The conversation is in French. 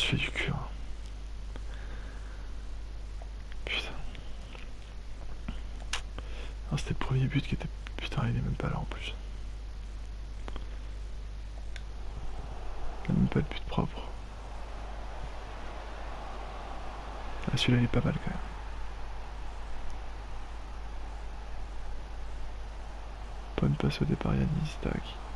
fais du cul. Hein. Putain. Non, c'était le premier but qui était... Putain, il est même pas là en plus. Il a même pas de but propre. Ah, celui-là il est pas mal quand même. Bonne passe au départ Yanis, tac.